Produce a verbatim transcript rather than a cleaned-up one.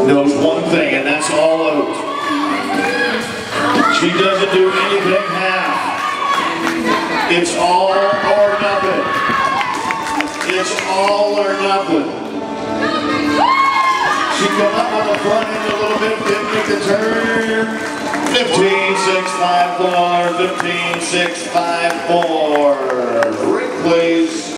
knows one thing, and that's all out. She doesn't do anything half. It's all or nothing. It's all or nothing. She come up on the front end a little bit, didn't make the turn. fifteen six five four, fifteen six five four. Rick, please.